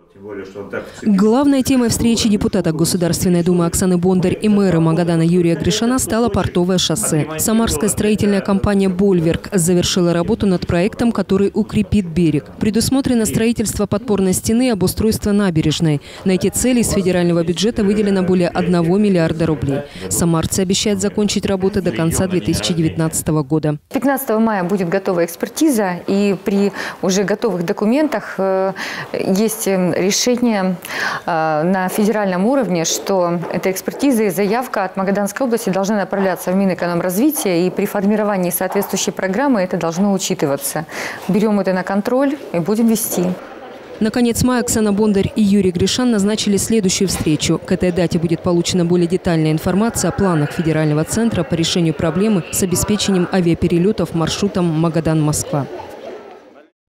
Главной темой встречи депутата Государственной Думы Оксаны Бондарь и мэра Магадана Юрия Гришана стало портовое шоссе. Самарская строительная компания «Больверк» завершила работу над проектом, который укрепит берег. Предусмотрено строительство подпорной стены и обустройство набережной. На эти цели из федерального бюджета выделено более 1 миллиарда рублей. Самарцы обещают закончить работы до конца 2019 года. 15 мая будет готова экспертиза, и при уже готовых документах есть решение на федеральном уровне, что эта экспертиза и заявка от Магаданской области должны направляться в Минэкономразвития, и при формировании соответствующей программы это должно учитываться. Берем это на контроль и будем вести. На конец мая Оксана Бондарь и Юрий Гришан назначили следующую встречу. К этой дате будет получена более детальная информация о планах федерального центра по решению проблемы с обеспечением авиаперелетов маршрутом Магадан-Москва.